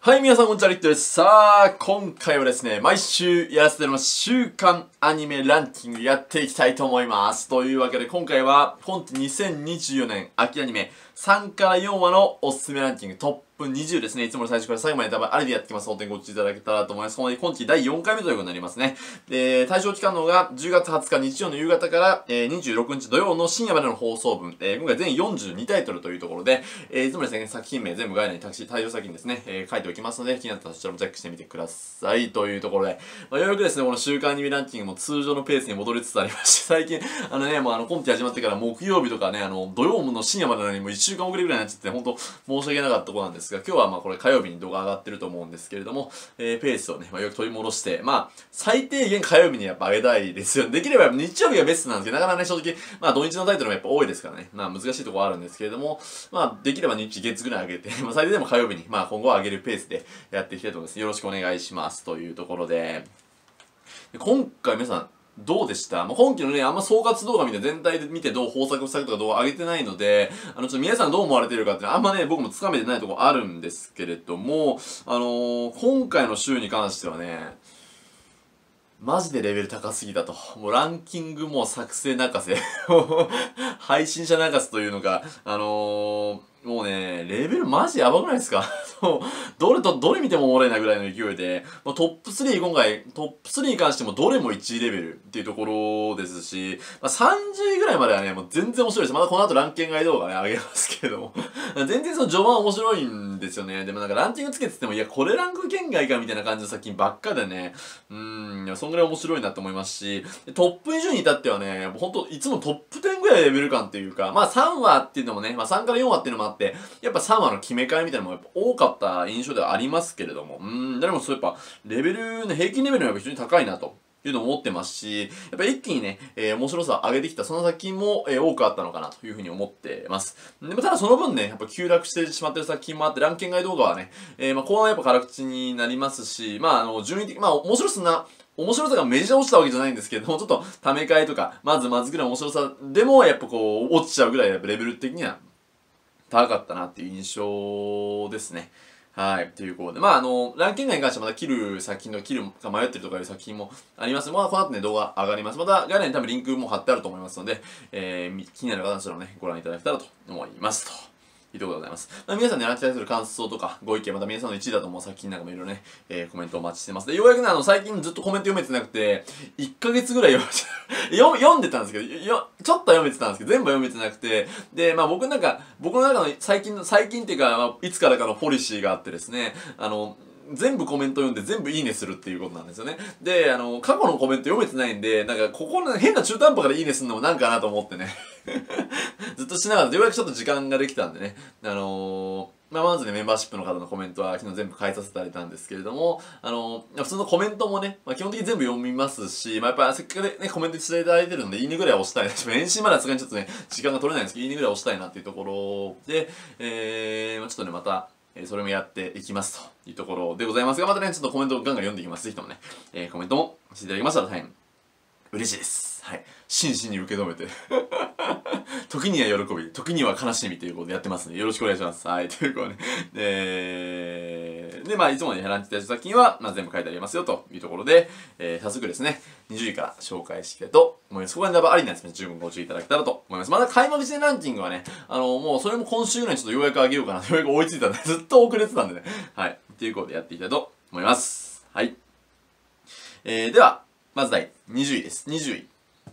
はい、皆さんこんにちは、リットです。さあ、今回はですね、毎週やらせてもらいます週間アニメランキングやっていきたいと思います。というわけで、今回は、今季2024年秋アニメ3から4話のおすすめランキングトップ20ですね。いつもの最初から最後まで多分あれでやってきます。本当にご注意いただけたらと思います。今季第4回目ということになりますね。で、対象期間のが10月20日日曜の夕方から、26日土曜の深夜までの放送分、今回全42タイトルというところで、いつもですね、作品名全部概要欄に対象作品ですね、書いておきますので、気になったらそちらもチェックしてみてください。というところで、ようやくですね、この週間アニメランキングも通常のペースに戻りつつありまして、最近、もう今季始まってから木曜日とかね、土曜の深夜までなのにもう1週間遅れぐらいになっちゃって、本当申し訳なかったところなんですが、今日はこれ火曜日に動画上がってると思うんですけれども、ペースをね、よく取り戻して、最低限火曜日にやっぱ上げたいですよ。できれば日曜日がベストなんですけど、なかなかね、正直、土日のタイトルもやっぱ多いですからね、難しいところはあるんですけれども、できれば日月ぐらい上げて、最低でも火曜日に、今後は上げるペースでやっていきたいと思います。よろしくお願いします。というところで、今回皆さん、どうでした？今期のね、あんま総括動画見て全体で見てどう豊作とか動画上げてないので、ちょっと皆さんどう思われてるかっていうのはあんまね、僕もつかめてないところあるんですけれども、今回の週に関してはね、マジでレベル高すぎたと。もうランキングも作成泣かせ。配信者泣かせというのが、もうね、レベルマジやばくないですか？どれ見てもおもろいなぐらいの勢いで、トップ3今回、トップ3に関してもどれも1位レベルっていうところですし、30位ぐらいまではね、もう全然面白いです。まだこの後ランキング外動画ね、上げますけれども。全然その序盤面白いんですよね。でもなんかランキングつけてても、いや、これランク圏外かみたいな感じの作品ばっかでね、いや、そんぐらい面白いなと思いますし、トップ20に至ってはね、ほんと、いつもトップ10ぐらいレベル感っていうか、3話っていうのもね、3から4話っていうのもあって、やっぱ3話の決め替えみたいなのもやっぱ多かった印象ではありますけれども、でもそうやっぱ、レベルね、平均レベルが非常に高いなと。いうのを思ってますし、やっぱ一気にね、面白さを上げてきたその作品も、多くあったのかなというふうに思ってます。でもただその分ね、やっぱ急落してしまってる作品もあって、ランキング外動画はね、後半はやっぱ辛口になりますし、順位的、面白さがめちゃ落ちたわけじゃないんですけれども、ちょっとため替えとか、まずぐらい面白さでも、やっぱこう、落ちちゃうぐらい、やっぱレベル的には高かったなっていう印象ですね。はい。ということで、ランキングに関してはまだ切るか迷ってるとかいう作品もあります。この後ね、動画上がります。また、概要欄に多分リンクも貼ってあると思いますので、気になる方はそれをね、ご覧いただけたらと思いますと。いうところでございます。皆さんね、ランキングに対する感想とか、ご意見、また皆さんの1位だと思う作品なんかもいろいろね、コメントお待ちしてます。で、ようやくね、最近ずっとコメント読めてなくて、1ヶ月ぐらい読んでたんですけど、ちょっと読めてたんですけど、全部読めてなくて、で、僕の中の最近っていうか、いつからかのポリシーがあってですね、全部コメント読んで全部いいねするっていうことなんですよね。で、過去のコメント読めてないんで、なんか、ここの変な中途半端からいいねするのもなんかなと思ってね。ずっとしながら、ようやくちょっと時間ができたんでね。まずね、メンバーシップの方のコメントは昨日全部返させていただいたんですけれども、普通のコメントもね、基本的に全部読みますし、やっぱせっかくね、コメントしていただいてるので、いいねぐらい押したいな。返信まではさすがにちょっとね、時間が取れないんですけど、いいねぐらい押したいなっていうところで、ちょっとね、また、それもやっていきますというところでございますが、またね、ちょっとコメントをガンガン読んでいきます。ぜひともね、コメントもしていただけましたら大変嬉しいです。はい。真摯に受け止めて時には喜び、時には悲しみということでやってますので、よろしくお願いします。はい。ということで、いつもね、ランチ対象作品は、全部書いてありますよというところで、早速ですね、20位から紹介していきたいと思います。ここはありなんですね、十分ご注意いただけたらと思います。まだ開幕戦ランキングはね、もうそれも今週ぐらいにちょっとようやく上げようかな、ようやく追いついたんで、ずっと遅れてたんでね。はい。ということでやっていきたいと思います。はい。では、まず第20位です。20位。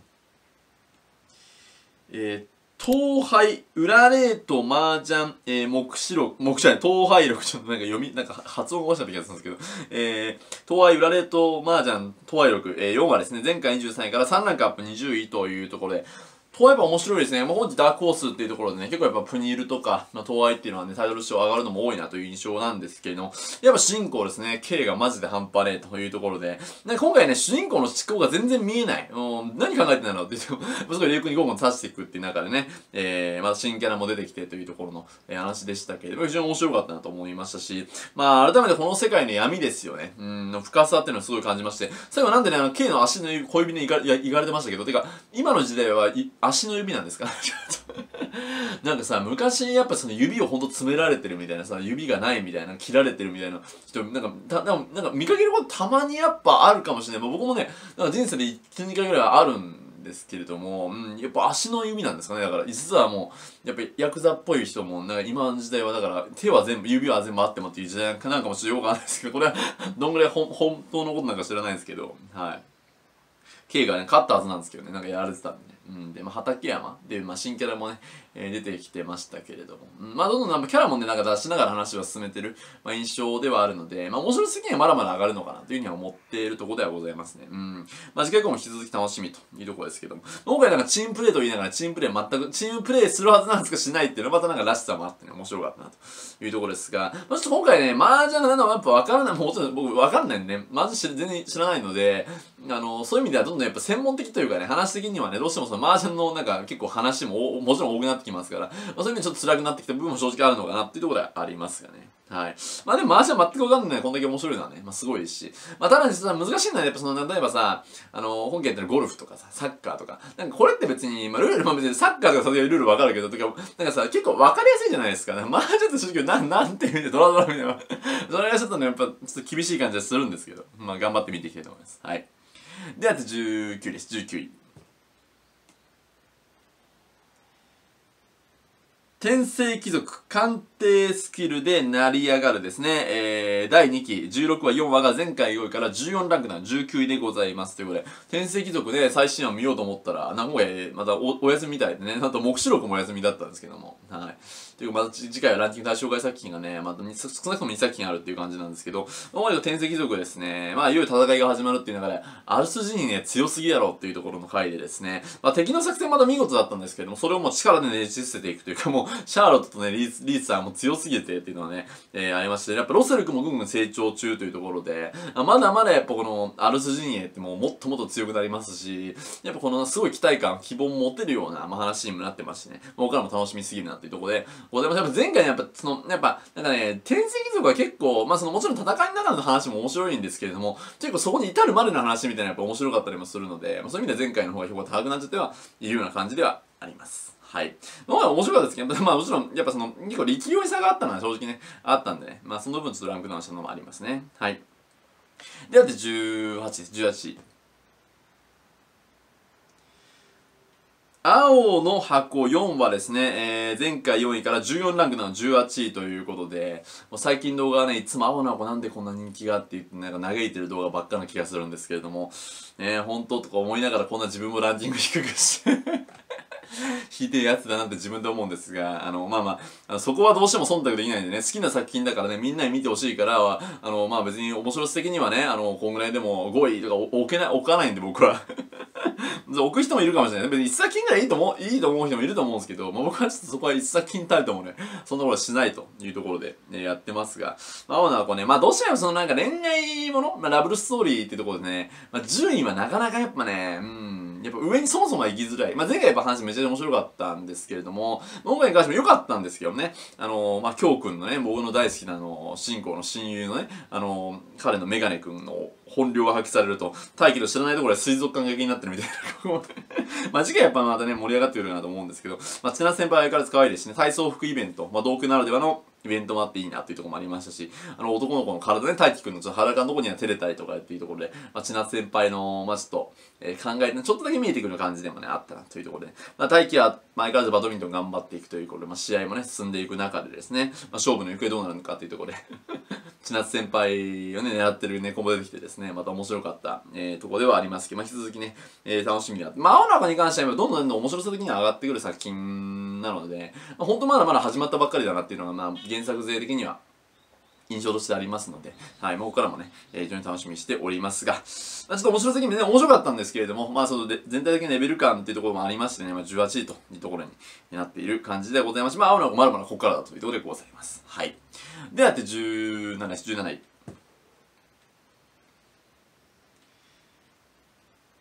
東海、裏レート、麻雀、目視録、東海録、ちょっと発音がおかしかった気がするんですけど、東海、裏レート、麻雀、東海録、4話ですね、前回23位から3ランクアップ20位というところで、東海やっぱ面白いですね。本日ダークホースっていうところでね、結構やっぱプニールとか、東海っていうのはね、タイトル賞上がるのも多いなという印象なんですけれども、やっぱ主人公ですね、K がマジで半端ねえというところで、今回ね、主人公の思考が全然見えない。何考えてんだろうって言って、すごい霊君にゴンゴン刺していくっていう中でね、また新キャラも出てきてというところの、話でしたけれども、非常に面白かったなと思いましたし、改めてこの世界の闇ですよね。の深さっていうのをすごい感じまして、最後なんでね、K の足の指、小指にいがれてましたけど、てか、今の時代は足の指なんですかなんかさ、昔やっぱその指をほんと詰められてるみたいなさ、指がないみたいな、切られてるみたいな人、なんか見かけることたまにやっぱあるかもしれない。僕もね、なんか人生で1、2回ぐらいはあるんですけれども、やっぱ足の指なんですかね。だから、実はもう、やっぱヤクザっぽい人も、なんか今の時代はだから、指は全部あってもっていう時代なんかもちょっとよくわかんないですけど、これはどんぐらい本当のことなんか知らないんですけど、はい。K がね、勝ったはずなんですけどね、なんかやられてたんでね。で、畠山で、新キャラもね、出てきてましたけれども。どんどんなんかキャラもね、なんか出しながら話を進めてる、印象ではあるので、面白すぎにはまだまだ上がるのかなというふうには思っているところではございますね。次回以降も引き続き楽しみというところですけども。今回なんかチームプレイと言いながら、チームプレイするはずなんですがしないっていうのはまたなんからしさもあってね、面白かったなというところですが、ちょっと今回ね、麻雀が何なのかやっぱわからない、もちろん僕わかんないんでね、麻雀全然知らないので、そういう意味ではどんどんやっぱ専門的というかね、話的にはね、どうしてもその麻雀のなんか結構話ももちろん多くなってきますから、そういう意味でちょっと辛くなってきた部分も正直あるのかなっていうところではありますがね。はい。でも麻雀全くわかんないこんだけ面白いのはね、すごいですし。ただ実は難しいのはやっぱその、例えばさ、本家やってるゴルフとかさ、サッカーとか、なんかこれって別に、ルール、別にサッカーとかそういうルールわかるけど、とか、なんかさ、結構わかりやすいじゃないですか。麻雀って正直なんていう意味でドラドラみたいな。それがちょっとね、やっぱちょっと厳しい感じがするんですけど、頑張って見ていきたいと思います。はい。で、あと19位です。19位。天聖貴族鑑定スキルで成り上がるですね、第2期16話4話が前回5位から14ランクな19位でございますということで、天聖貴族で最新話見ようと思ったら名古屋へまたお休みみたいでね、なんと目視録もお休みだったんですけども、はい。というかまた次回はランキング対象外作品がね、また少なくとも2作品あるっていう感じなんですけど、今までの天聖貴族ですね、いよいよ戦いが始まるっていう中で、ある筋にね、強すぎやろっていうところの回でですね、敵の作戦また見事だったんですけども、それをもう力でねじ伏せていくというか、もうシャーロットとね、リースさんも強すぎてっていうのはね、ありまして、やっぱロセルクもぐんぐん成長中というところで、まだまだやっぱこのアルス陣営ってもうもっともっと強くなりますし、やっぱこのすごい期待感、希望も持てるような、話にもなってましてね、僕からも楽しみすぎるなっていうところで、やっぱ前回ね、やっぱなんかね、天聖貴族は結構、もちろん戦いの中の話も面白いんですけれども、結構そこに至るまでの話みたいなやっぱ面白かったりもするので、そういう意味では前回の方が評価高くなっちゃってはいるような感じではあります。はい。面白かったですけど、もちろん、やっぱ結構力量差があったのは正直ね、あったんでね、その分ちょっとランクダウンしたのもありますね。はい。で、あと18です、18位。青の箱4はですね、前回4位から14ランクの18位ということで、もう最近動画はね、いつも青の箱なんでこんな人気があって言ってなんか嘆いてる動画ばっかな気がするんですけれども、本当とか思いながらこんな自分もランキング低くしてひでえやつだなって自分で思うんですが、そこはどうしても忖度できないんでね、好きな作品だからね、みんなに見てほしいから、別に面白さ的にはね、こんぐらいでも5位とか置かないんで僕は。置く人もいるかもしれない。別に1作品ぐらいいいと思う人もいると思うんですけど、僕はちょっとそこは1作品たりともね、そんなことはしないというところで、やってますが、青の箱ね、どうしてもなんか恋愛もの、ラブルストーリーっていうところでね、順位はなかなかやっぱね、やっぱ上にそもそもは行きづらい。前回やっぱ話めちゃくちゃ面白かったんですけれども、今回に関しても良かったんですけどね、京くんのね、僕の大好きな主人公の親友のね、彼のメガネくんの本領が発揮されると、大気の知らないところで水族館劇になってるみたいな。次回やっぱまたね、盛り上がってくるかなと思うんですけど、千夏先輩は相変わらず可愛いですしね、体操服イベント、同区ならではのイベントもあっていいなっていうところもありましたし、男の子の体ね、大輝くんのちょっと裸のとこには照れたりとかっていうところで、千夏先輩の、ちょっと、考えて、ちょっとだけ見えてくる感じでもね、あったなというところで、大輝は相変わらずバドミントン頑張っていくということで、試合もね、進んでいく中でですね、勝負の行方どうなるのかっていうところで、千夏先輩をね、狙ってる猫も出てきてですね、また面白かった、ところではありますけど、引き続きね、楽しみだ。青の中に関しては、どんどん面白さ的には上がってくる作品なので、本当まだまだ始まったばっかりだなっていうのが、原作勢的には印象としてありますので、はい、ここからもね、非常に楽しみにしておりますが、ちょっと面白さ的にね、面白かったんですけれども、全体的なレベル感っていうところもありましてね、18位というところになっている感じでございます。青の子まだまだここからだというところでございます。はい。では、17位。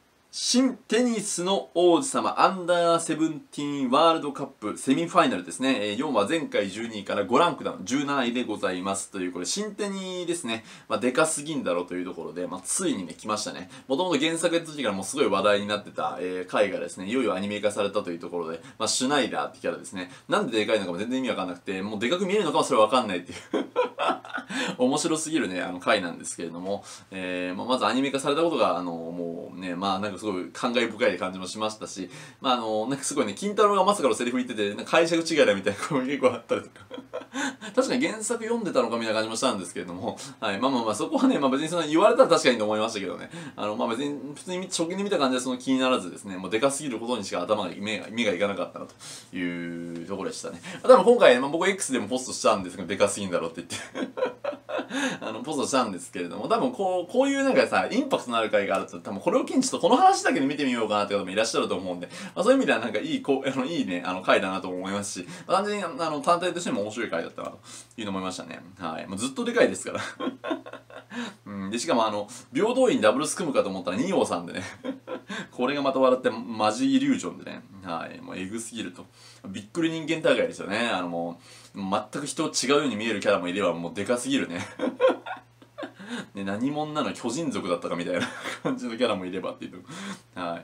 新テニスの王子様アンダーセブンティーンワールドカップセミファイナルですね。4は前回12位から5ランクダウン17位でございます。という、これ新テニですね。でかすぎんだろうというところで、ついにね、来ましたね。もともと原作やった時からもうすごい話題になってた、回がですね、いよいよアニメ化されたというところで、シュナイダーってキャラですね。なんででかいのかも全然意味わかんなくて、もうでかく見えるのかもそれわかんないっていう面白すぎるね、回なんですけれども、まずアニメ化されたことが、もうね、なんかすごい感慨深い感じもしましたし、なんかすごいね、金太郎がまさかのセリフ言ってて、なんか解釈違いだみたいなことも結構あったりとか確かに原作読んでたのかみたいな感じもしたんですけれども、はい、そこはね、別にその言われたら確かにと思いましたけどね、別に普通に初見で見た感じでその気にならずですね、もうでかすぎることにしか目がいかなかったなというところでしたね。多分今回、僕 X でもポストしたんですけど、でかすぎんだろうって言ってポストしたんですけれども、多分こういうなんかさ、インパクトのある回があると、多分これを機にちょっとこの話だけで見てみようかなって方もいらっしゃると思うんで、そういう意味ではなんかいいね、回だなと思いますし、単純に単体としても面白い回だったなというのを思いましたね。はい。もうずっとでかいですからで、しかも平等院ダブルス組むかと思ったら2王さんでねこれがまた笑ってマジイリュージョンでね、はい、もうエグすぎると。びっくり人間大会ですよね。もう、全く人違うように見えるキャラもいれば、もうでかすぎるねね、何者なの巨人族だったかみたいな感じのキャラもいればっていうとはい。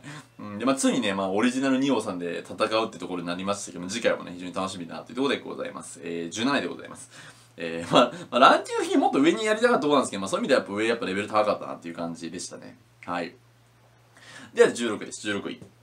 で、ついにね、オリジナル2王さんで戦うってところになりましたけども、次回もね、非常に楽しみだなっていうところでございます。17位でございます。ランキング的にもっと上にやりたかったところなんですけど、そういう意味ではやっぱレベル高かったなっていう感じでしたね。はい。では16位です。16位。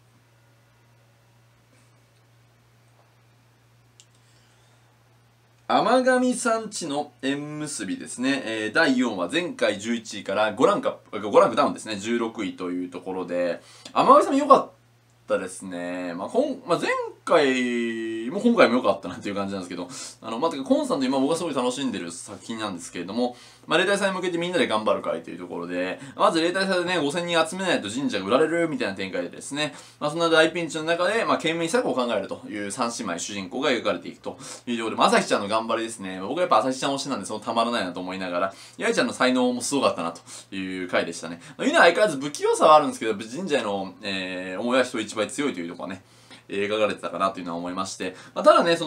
天神さんちの縁結びですね。第4話、前回11位から5ランクダウンですね。16位というところで、天神さん良かったですね。前回も今回も良かったなっていう感じなんですけど、てかコンさんと今僕がすごい楽しんでる作品なんですけれども、例大祭に向けてみんなで頑張る会というところで、まず例大祭でね、5000人集めないと神社が売られるみたいな展開でですね、そんな大ピンチの中で、懸命に策を考えるという三姉妹主人公が描かれていくというところで、朝日ちゃんの頑張りですね。僕はやっぱ朝日ちゃん推しなんで、そのたまらないなと思いながら、八重ちゃんの才能もすごかったなという回でしたね。いうのは相変わらず不器用さはあるんですけど、神社への、思いは人一倍強いというところはね、描かれてたかなというのは思いまして、ただね、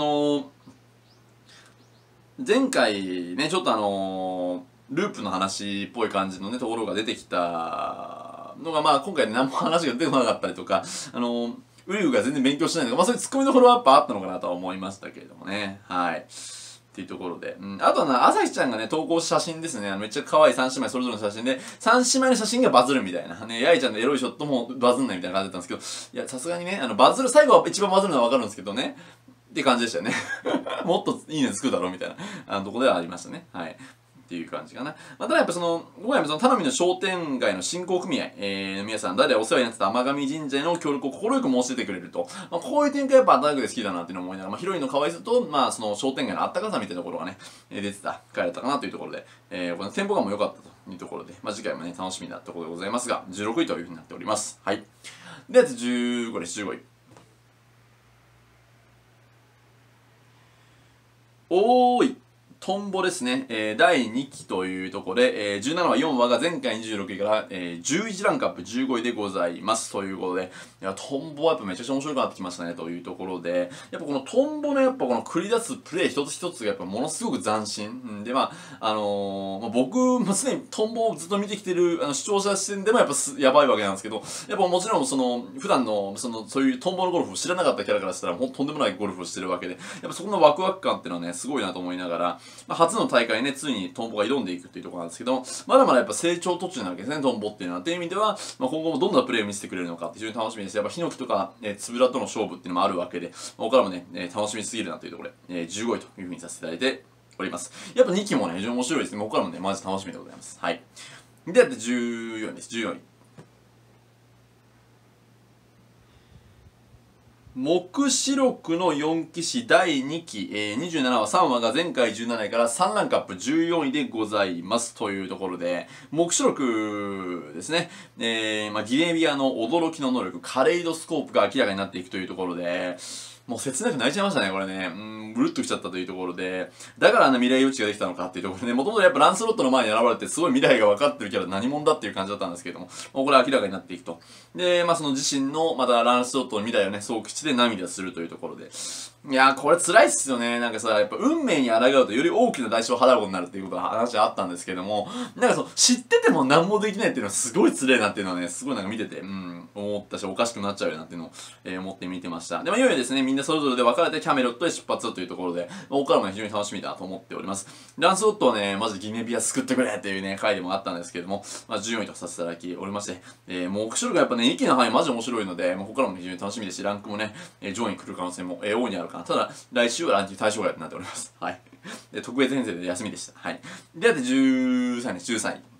前回ね、ちょっとループの話っぽい感じのね、ところが出てきたのが、今回何も話が出てこなかったりとか、ウリュウが全然勉強してないとか、そういうツッコミどころはやっぱあったのかなとは思いましたけれどもね。はい。っていうところで。あとは朝日ちゃんがね、投稿した写真ですね。めっちゃ可愛い三姉妹それぞれの写真で、三姉妹の写真がバズるみたいな。ね、八重ちゃんのエロいショットもバズんないみたいな感じだったんですけど、いや、さすがにね、バズる、最後は一番バズるのはわかるんですけどね。って感じでしたよね。もっといいねつくだろうみたいな、とこではありましたね。はい。っていう感じかな。ただやっぱ今回も田波の商店街の振興組合、の皆さん、代々お世話になってた天神神社への協力を快く申し出てくれると、こういう展開やっぱアタックで好きだなっていうのを思いながら、ヒロインの可愛さと、その商店街のあったかさみたいなところがね、出てた回だったかなというところで、このテンポ感も良かったというところで、次回もね、楽しみなところでございますが、16位というふうになっております。はい。では、15です、15位。おーい。トンボですね。第2期というところで、17話、4話が前回26位から、11ランクアップ15位でございます。ということで、いや、トンボはやっぱめちゃくちゃ面白くなってきましたね、というところで、やっぱこのトンボのやっぱこの繰り出すプレイ一つ一つがやっぱものすごく斬新。で、僕もすでにトンボをずっと見てきてる視聴者視点でもやっぱやばいわけなんですけど、やっぱもちろん普段のそういうトンボのゴルフを知らなかったキャラからしたら、とんでもないゴルフをしてるわけで、やっぱそこのワクワク感っていうのはね、すごいなと思いながら、初の大会ね、ついにトンボが挑んでいくっていうところなんですけど、まだまだやっぱ成長途中なわけですね、トンボっていうのは。っていう意味では、今後もどんなプレーを見せてくれるのかって非常に楽しみです。やっぱヒノキとか、つぶらとの勝負っていうのもあるわけで、ここからもね、楽しみすぎるなというところで、15位というふうにさせていただいております。やっぱ2期もね、非常に面白いですね。ここからもね、マジ楽しみでございます。はい。で、14位です。14位。黙示録の4騎士第2期、27話3話が前回17位から3ランクアップ14位でございますというところで、黙示録ですね、ギレビアの驚きの能力、カレイドスコープが明らかになっていくというところで、 もう切なく泣いちゃいましたね、これね。うるっときちゃったというところで、だからあんな未来予知ができたのかっていうところでね、もともとやっぱランスロットの前に現れて、すごい未来が分かってるキャラ何者だっていう感じだったんですけども、もうこれは明らかになっていくと。で、その自身の、またランスロットの未来をね、早口で涙するというところで。いやー、これ辛いっすよね。なんかさ、やっぱ運命に抗うとより大きな代償を払うことになるっていうことが話はあったんですけども、なんかそう、知ってても何もできないっていうのはすごい辛いなっていうのはね、すごいなんか見てて、思ったし、おかしくなっちゃうよなっていうのを、思って見てました。で、いよいよですね、みんなそれぞれで分かれてキャメロットへ出発というところで、ここからも非常に楽しみだと思っております。ランスロットはね、マジでギネビア救ってくれっていうね、回でもあったんですけども、14位とさせていただきおりまして、もう面白いがやっぱね、息の範囲マジ面白いので、ここからも非常に楽しみですし、ランクもね、上位に来る可能性も、大いにあるかな。ただ、来週はランキング対象外となっております。はい。で、特別編成で休みでした。はい。で、あと13位です、13位。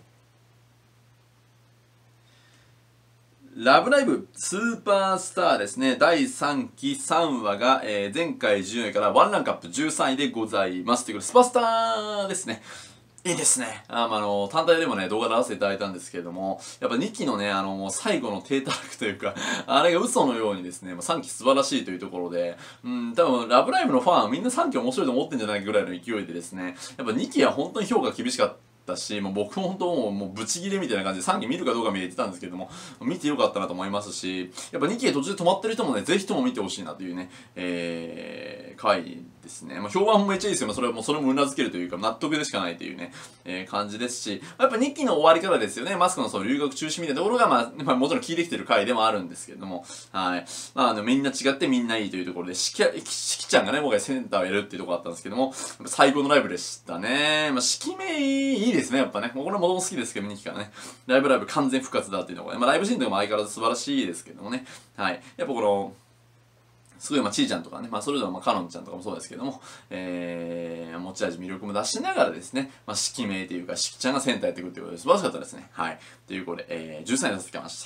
ラブライブスーパースターですね。第3期3話が、前回14位からワンランクアップ13位でございます。ということで、スパスターですね。いいですね。単体でもね、動画出させていただいたんですけれども、やっぱ2期のね、もう最後の低たらくというか、あれが嘘のようにですね、3期素晴らしいというところで、多分、ラブライブのファンはみんな3期面白いと思ってんじゃないかぐらいの勢いでですね、やっぱ2期は本当に評価厳しかったし、もう僕も本当もうブチギレみたいな感じで3期見るかどうか見えてたんですけども、見てよかったなと思いますし、やっぱ2期で途中で止まってる人もね、ぜひとも見てほしいなというね、回ですね。評判もめっちゃいいですよ。それもうなずけるというか、納得でしかないというね、感じですし、やっぱ2期の終わり方ですよね。マスクのその留学中止みたいなところが、もちろん効いてきてる回でもあるんですけれども、はい。みんな違ってみんないいというところで、しきちゃんがね、僕がセンターをやるっていうところだったんですけども、最高のライブでしたね。しきめいいですね、やっぱね。これもともと好きですけど、2期からね。ライブ完全復活だっていうのがね。ライブシーンとかも相変わらず素晴らしいですけどもね。はい。やっぱこの、すごいちーちゃんとかね、それぞれカノンちゃんとかもそうですけども、持ち味魅力も出しながらですね、指揮名というか、しきちゃんがセンターやっていくっていうことで素晴らしかったですね。はい。ということで、13位にさせてきました。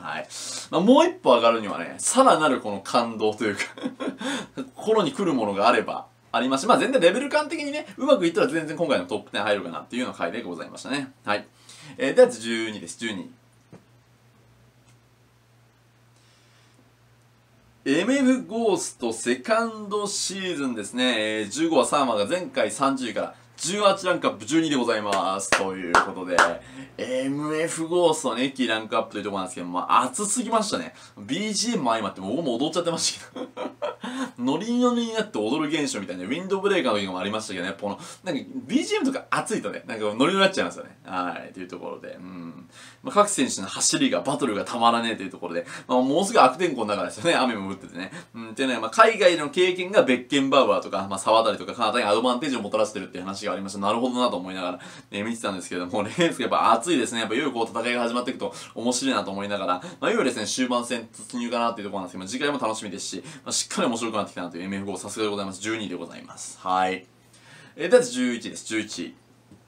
はい。もう一歩上がるにはね、さらなるこの感動というか心に来るものがあれば、ありまして、全然レベル感的にね、うまくいったら全然今回のトップ10入るかなっていうような回でございましたね。はい。では12です。12。MF ゴーストセカンドシーズンですね。15話3話が前回30位から18ランクアップ12でございます。ということで、MF ゴーストのね、一気にランクアップというところなんですけど、熱すぎましたね。BGM も相まって僕も踊っちゃってましたけど。ノリノリになって踊る現象みたいな、ウィンドブレーカーの時もありましたけどね、やっぱなんか BGM とか熱いとね、なんかノリノリになっちゃいますよね。はい、というところで。各選手の走りが、バトルがたまらねえというところで、もうすぐ悪天候の中ですよね、雨も降っててね。っていうのは、海外の経験がベッケンバウアーとか、沢渡とかカナダにアドバンテージをもたらしてるっていう話がありました。なるほどなと思いながら、見てたんですけども、レースがやっぱ熱いですね。やっぱいよいよ戦いが始まっていくと面白いなと思いながら、いよいよですね、終盤戦突入かなっていうところなんですけど、次回も楽しみですし、しっかり面白くなってきたなという MF5 さすがでございます。12位でございます。はい。では11位です。11位。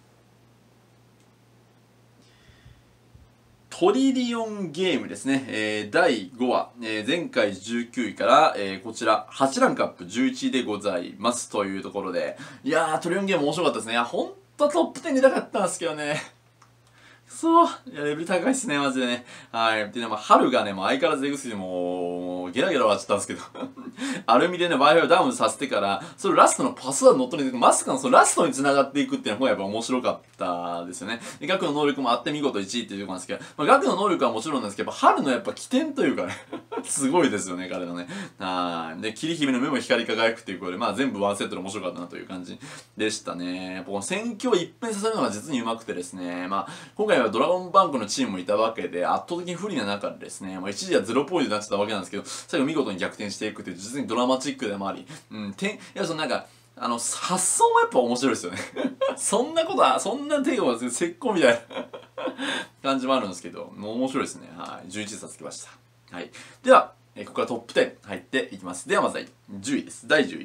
トリリオンゲームですね。第5話、前回19位から、こちら8ランクアップ11位でございますというところで、いやー、トリリオンゲーム面白かったですね。いや、ほんとトップ10に出たかったんですけどね。そう。いや、レベル高いっすね、マジでね。はい。でね、春がね、もう相変わらずエグすぎて、もう、ゲラゲラ笑っちゃったんですけど。アルミでね、Wi-Fi をダウンさせてから、それラストのパスワード乗っ取りに、まさかのそのラストに繋がっていくっていうのがやっぱ面白かったですよね。で、ガクの能力もあって見事1位っていうところなんですけど、ガクの能力はもちろんなんですけど、春のやっぱ起点というかね、すごいですよね、彼のね。はい。で、桐姫の目も光り輝くっていうことで、全部ワンセットで面白かったなという感じでしたね。やっぱこの戦況を一変させるのが実に上手くてですね、今回はドラゴンバンクのチームもいたわけで、圧倒的に不利な中でですね、一時は0ポイントになってたわけなんですけど、最後見事に逆転していくっていう、実にドラマチックでもあり、いや、そのなんか、発想もやっぱ面白いですよね。そんなことは、そんな手が石膏みたいな感じもあるんですけど、もう面白いですね。はい。11冊つきました。はい。では、ここからトップ10入っていきます。ではまずは10位です。第10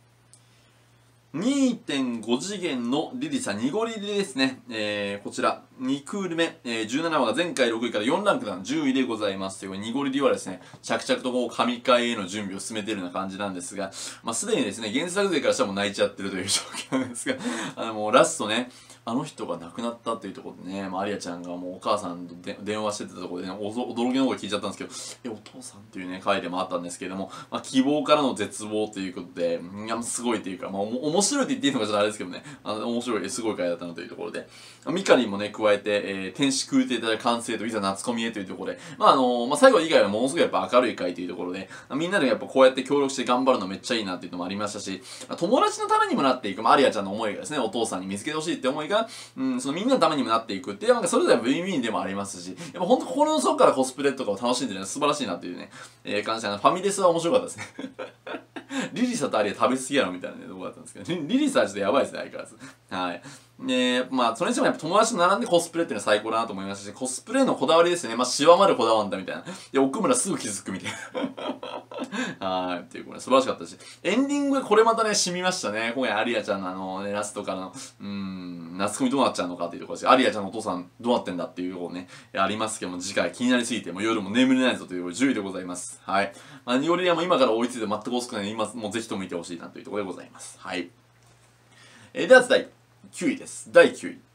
位。2.5 次元のリリサ、ニゴリリですね。こちら、 2クール目、17話が前回6位から4ランクダウン10位でございます。ということで、濁りではですね、着々とこう、神回への準備を進めているような感じなんですが、まあ、すでにですね、原作勢からしたらもう泣いちゃってるという状況なんですが、もうラストね、あの人が亡くなったっていうところでね、まあ、アリアちゃんがもうお母さんと電話してたところでね、驚きの声聞いちゃったんですけど、お父さんっていうね、回でもあったんですけれども、まあ、希望からの絶望ということで、いや、すごいというか、まあ、面白いって言っていいのかちょっとあれですけどね、面白い、すごい回だったなというところで、ミカリンもね、加えて、天使空挺隊完成といざ夏コミへというところで、まあ、まあ、最後以外はものすごいやっぱ明るい回というところで、みんなでやっぱこうやって協力して頑張るのめっちゃいいなっていうのもありましたし、友達のためにもなっていく、まあ、アリアちゃんの思いがですね、お父さんに見つけてほしいって思いが、そのみんなのためにもなっていくっていう、なんかそれぞれウィンウィンでもありますし、やっぱほんと心の底からコスプレとかを楽しんでるのは素晴らしいなっていうね、感じで、ファミレスは面白かったですね。リリサとアリア食べ過ぎやろみたいなね、とこだったんですけど、リリサはちょっとやばいですね、相変わらず。はい。まあ、それにしてもやっぱ友達と並んでコスプレっていうのは最高だなと思いましたし、コスプレのこだわりですね。まあ、シワまでこだわんだみたいな。で、奥村すぐ気づくみたいな。はい。っていう、これ素晴らしかったし、エンディングがこれまたね、染みましたね。今回アリアちゃんのラストからの、夏コミどうなっちゃうのかっていうところです。アリアちゃんのお父さんどうなってんだっていうところね、ありますけども、次回気になりすぎて、もう夜も眠れないぞという10位でございます。はい。まあ、ニオリアも今から追いついて全く遅くないので、今もうぜひとも見てほしいなというところでございます。はい。では、第9位です。第9位。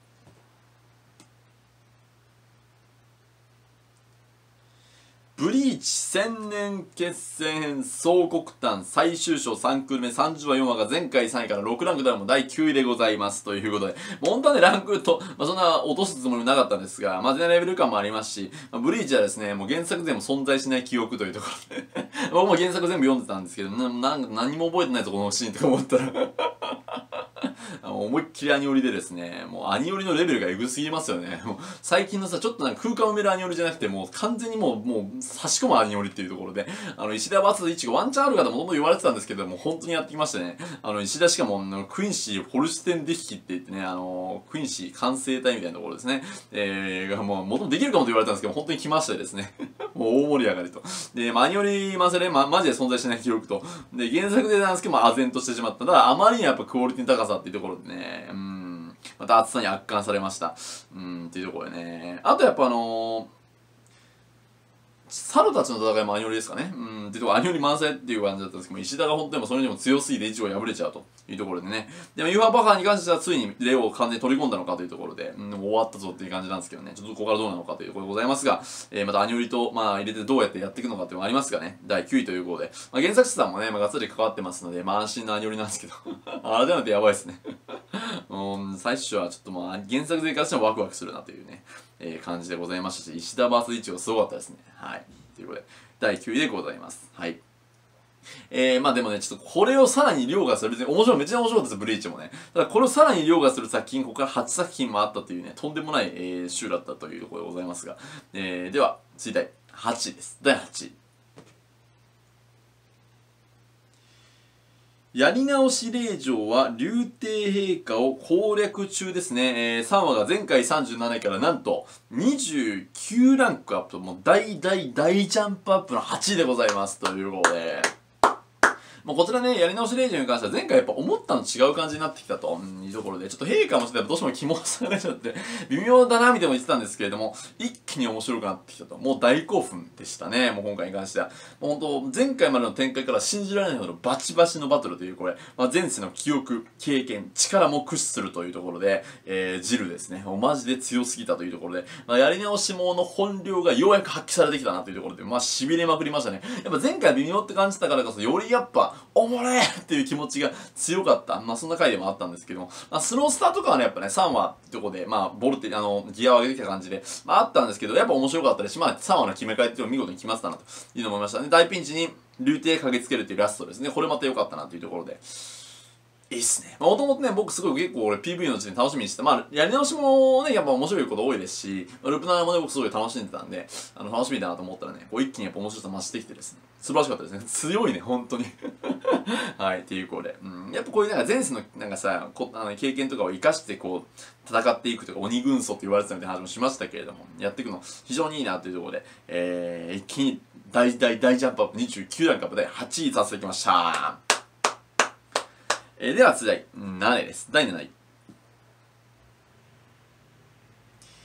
ブリーチ千年決戦編総国誕最終章3クール目30話4話が前回3位から6ランクダウンも第9位でございますということで、本当はねランクと、そんな落とすつもりもなかったんですが、全然レベル感もありますし、ブリーチはですね、もう原作全部存在しない記憶というところで僕も原作全部読んでたんですけど、何も覚えてないぞこのシーンとか思ったら思いっきりアニオリでですね、もうアニオリのレベルがエグすぎますよね。もう最近のさ、ちょっとなんか空間を埋めるアニオリじゃなくて、もう完全にもう差し込むアニオリっていうところで、石田バツイチがワンチャンある方もともと言われてたんですけども、本当にやってきましたね。石田しかも、クインシー・ホルステンデッキって言ってね、クインシー完成体みたいなところですね。がもう、もともとできるかもと言われたんですけど、本当に来ましてですね。もう大盛り上がりと。で、アニオリマセレ、マジで存在しない記憶と。で、原作でなんですけど、唖然としてしまった。ただ、あまりにやっぱクオリティの高さっていうところでね、また厚さに圧巻されました。っていうところでね。あとやっぱ猿たちの戦いもアニオリですかね。っていうところ、アニオリ満載っていう感じだったんですけど、石田が本当にもそれにも強すぎてイチゴ破れちゃうというところでね。でも、ユーファーバカーに関してはついにレオを完全に取り込んだのかというところで、終わったぞっていう感じなんですけどね。ちょっとここからどうなのかというところでございますが、またアニオリと、入れてどうやってやっていくのかっていうのもありますがね。第9位ということで。原作者さんもね、がっつり関わってますので、安心なアニオリなんですけど。改めてやばいですね。最初はちょっと原作勢からしてもワクワクするなというね、感じでございましたし、石田バースイチゴすごかったですね。はい。ということで、第9位でございます。はい。でもね、ちょっとこれをさらに凌駕する、別に面白い、めっちゃ面白かったです、ブリーチもね。ただこれをさらに凌駕する作品、ここから8作品もあったというね、とんでもない、週だったというところでございますが、では、続いて8位です。第8位。やり直し令嬢は竜帝陛下を攻略中ですね。3話が前回37位からなんと29ランクアップと、もう大ジャンプアップの8位でございます。ということで。こちらね、やり直し令嬢に関しては前回やっぱ思ったの違う感じになってきたというところで、ちょっと陛下もしてどうしても気もされちゃって、微妙だなみたいな言ってたんですけれども、一気に面白くなってきたと。もう大興奮でしたね、もう今回に関しては。もう本当前回までの展開から信じられないほどバチバチのバトルというこれ、前世の記憶、経験、力も駆使するというところで、ジルですね。もうマジで強すぎたというところで、やり直しもの本領がようやく発揮されてきたなというところで、痺れまくりましたね。やっぱ前回微妙って感じたからこそ、よりやっぱ、おもれーっていう気持ちが強かった。そんな回でもあったんですけども、スロースターとかはね、やっぱね、3話ってとこで、ボルテ、ギアを上げてきた感じで、あったんですけど、やっぱ面白かったですし、3話の決め替えっていうのを見事に決まってたなというのを思いましたね。大ピンチに、竜帝駆けつけるっていうラストですね。これまた良かったなというところで。いいっすね。もともとね、僕すごい結構俺 PV のうちに楽しみにしてた。やり直しもね、やっぱ面白いこと多いですし、ルプナーもね、僕すごい楽しんでたんで、楽しみだなと思ったらね、一気にやっぱ面白さ増してきてですね、素晴らしかったですね。強いね、本当にはい、っていう子で。やっぱこういうなんか前世のなんかさ、経験とかを生かしてこう、戦っていくとか、鬼軍曹って言われてたみたいな話もしましたけれども、やっていくの非常にいいなというところで、一気に大ジャンプアップ29段階アップで8位させてきました。では続いて7位です。第7位。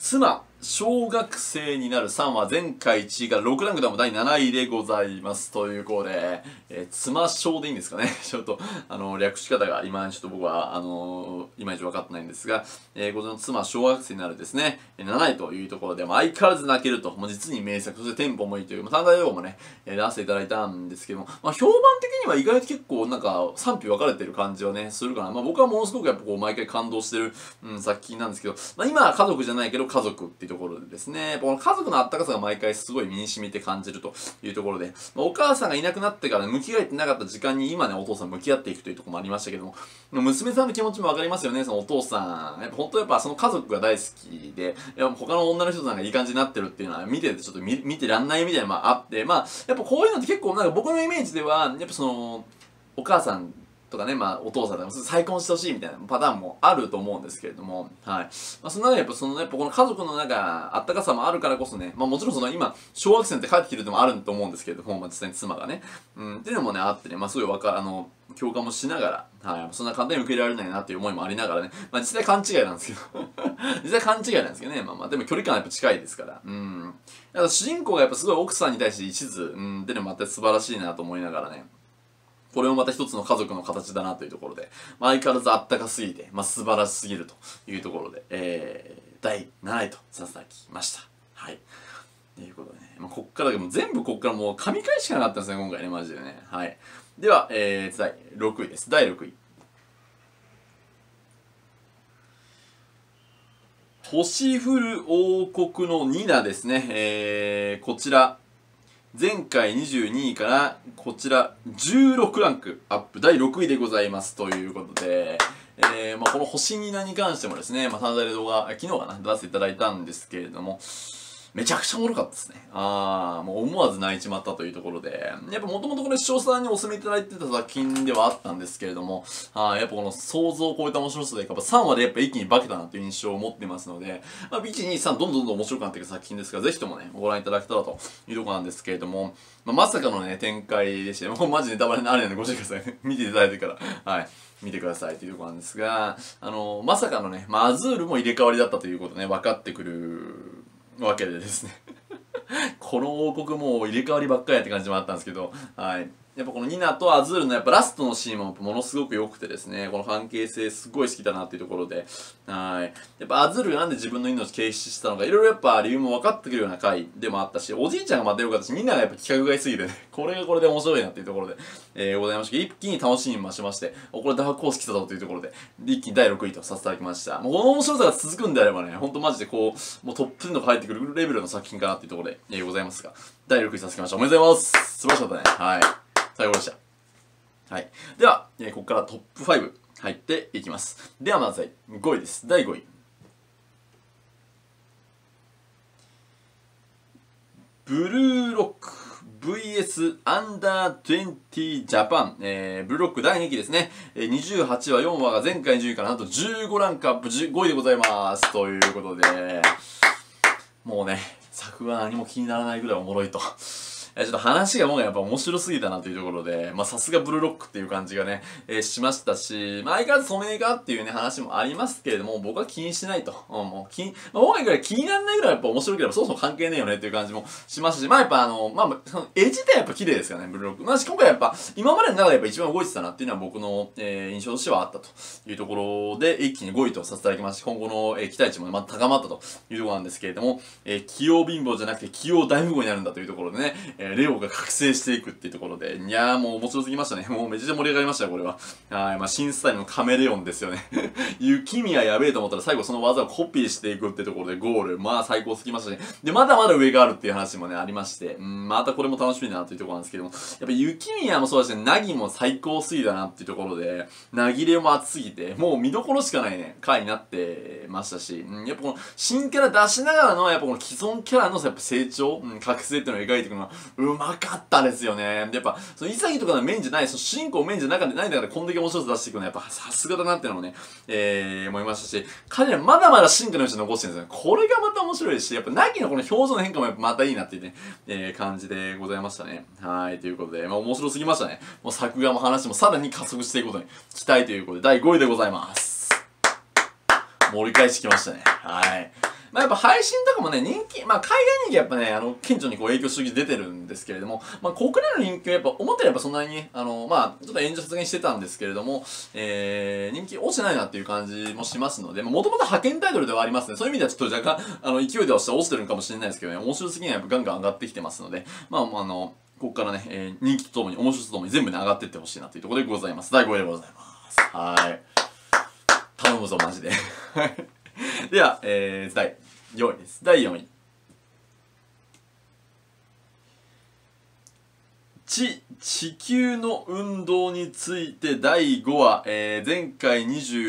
妻、小学生になる3は前回1位から6ランクでも第7位でございます。ということで、妻小でいいんですかね。ちょっと、略し方が今ちょっと僕は、いまいち分かってないんですが、こちらの妻、小学生になるですね、7位というところで、相変わらず泣けると、もう実に名作、そしてテンポもいいという、短大用語もね、出していただいたんですけども、評判的には意外と結構なんか賛否分かれてる感じはね、するかな。僕はものすごくやっぱこう毎回感動してる、作品なんですけど、今は家族じゃないけど家族っていうところでですね、この家族のあったかさが毎回すごい身に染みて感じるというところで、お母さんがいなくなってから向き合えてなかった時間に今ね、お父さん向き合っていくというところもありましたけども、娘さんの気持ちもわかりますよね、そのお父さん。やっぱ本当やっぱその家族が大好きで、他の女の人となんかいい感じになってるっていうのは見ててちょっと見てらんないみたいなのもあって、やっぱこういうのって結構なんか僕のイメージでは、やっぱその、お母さんとかね、お父さんでも再婚してほしいみたいなパターンもあると思うんですけれども、はい。その中でやっぱこの家族のなんか、あったかさもあるからこそね、もちろん今、小学生って帰ってきてるのもあると思うんですけれども、実際に妻がね、っていうのもね、あってね、すごい共感もしながら、はい、そんな簡単に受け入れられないなっていう思いもありながらね、実際勘違いなんですけど、実際勘違いなんですけどね、でも距離感はやっぱ近いですから、だから主人公がやっぱすごい奥さんに対して一途、っていうのもまた素晴らしいなと思いながらね、これもまた一つの家族の形だなというところで、相変わらずあったかすぎて、素晴らしすぎるというところで、第7位とさせていただきました。はい。ということでね、こっから全部こっからもう神回しかなかったんですね、今回ね、マジでね。はい。では、第6位です。第6位。星降る王国のニナですね。こちら。前回22位からこちら16ランクアップ第6位でございますということで、この星ニナに関してもですね、短大で動画、昨日かな、出していただいたんですけれども、めちゃくちゃおもろかったですね。もう思わず泣いちまったというところで、やっぱもともとこれ視聴者さんにお勧めいただいてた作品ではあったんですけれども、やっぱこの想像を超えた面白さで、やっぱ3話でやっぱ一気に化けたなという印象を持ってますので、1、2、3どんどん面白くなっていく作品ですから、ぜひともね、ご覧いただけたらというところなんですけれども、まさかのね、展開でして、もうマジネタバレになるのでご注意くださいね。見ていただいてから、はい。見てくださいというところなんですが、まさかのね、アズールも入れ替わりだったということね、分かってくるわけでですね。この王国もう入れ替わりばっかりやって感じもあったんですけど、はい。やっぱこのニナとアズールのやっぱラストのシーンもものすごく良くてですね、この関係性すごい好きだなっていうところで、はい。やっぱアズールがなんで自分の命を軽視したのか、いろいろやっぱ理由も分かってくるような回でもあったし、おじいちゃんがまた良かったし、みんながやっぱ企画外すぎてね、これがこれで面白いなっていうところで、ございました。一気に楽しみ増しまして、これダークホース来たぞというところで、一気に第6位とさせていただきました。もうこの面白さが続くんであればね、ほんとマジでこう、もうトップ10とか入ってくるレベルの作品かなっていうところで、ございますが、第6位させてきました。おめでとうございます。素晴らしかったね。はい。最高でした。はい。では、ここからトップ5入っていきます。ではまず5位です。第5位。ブルーロック VS アンダー20ジャパン、ブルーロック第2期ですね。28話、4話が前回10位からなんと15ランクアップ5位でございます。ということで、もうね、作が何も気にならないぐらいおもろいと。ちょっと話がもうやっぱ面白すぎたなというところで、さすがブルーロックっていう感じがね、しましたし、相変わらず染めがっていうね、話もありますけれども、僕は気にしないと。もう僕はぐらい気にならないぐらいやっぱ面白ければそもそも関係ねえよねっていう感じもしますし、やっぱその絵自体やっぱ綺麗ですよね、ブルーロック。今回やっぱ、今までの中でやっぱ一番動いてたなっていうのは僕の、印象としてはあったというところで、一気に5位とさせていただきまして、今後の、期待値もまた高まったというところなんですけれども、器用貧乏じゃなくて器用大富豪になるんだというところでね、レオが覚醒していくっていうところで、いやーもう面白すぎましたね。もうめちゃくちゃ盛り上がりましたよ、これは。はい、新スタイルのカメレオンですよね。雪宮やべえと思ったら最後その技をコピーしていくってところでゴール。最高すぎましたね。で、まだまだ上があるっていう話もね、ありまして、またこれも楽しみだなというところなんですけども、やっぱ雪宮もそうだし、ナギも最高すぎだなっていうところで、ナギレも熱すぎて、もう見どころしかないね、回になってましたし、やっぱこの新キャラ出しながらの、やっぱこの既存キャラのやっぱ成長、覚醒っていうのを描いていくのは、うまかったですよね。やっぱ、その潔とかのメインじゃない、その主人公メインじゃないんだからこんだけ面白さ出していくのはやっぱさすがだなっていうのもね、思いましたし、彼らまだまだ進化のうち残してるんですよね。これがまた面白いし、やっぱナギのこの表情の変化もやっぱまたいいなっていうね、感じでございましたね。はい、ということで、面白すぎましたね。もう作画も話もさらに加速していくことに期待ということで、第5位でございます。盛り返してきましたね。はい。 やっぱ配信とかもね、人気、海外人気やっぱね、顕著にこう影響主義出てるんですけれども、国内の人気はやっぱ思ったらやっぱそんなにね、ちょっと炎上発言してたんですけれども、人気落ちてないなっていう感じもしますので、もともと派遣タイトルではありますね。そういう意味ではちょっと若干、勢いでは落ちてるのかもしれないですけどね、面白すぎにはやっぱガンガン上がってきてますので、ここからね、人気とともに、面白さとともに全部ね、上がっていってほしいなというところでございます。第5位でございます。はい。頼むぞ、マジで。では、第4位です。第4位。地球の運動について第5話、前回